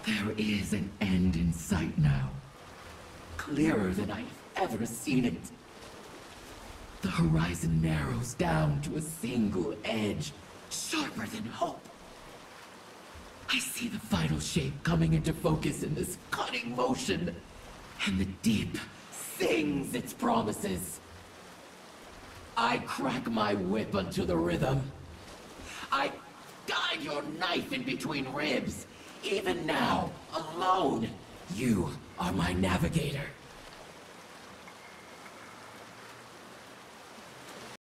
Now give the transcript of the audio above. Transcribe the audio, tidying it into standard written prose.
There is an end in sight now. Clearer than I've ever seen it. The horizon narrows down to a single edge, sharper than hope. I see the final shape coming into focus in this cutting motion, and the deep sings its promises. I crack my whip unto the rhythm. I guide your knife in between ribs. Even now, alone, you are my navigator.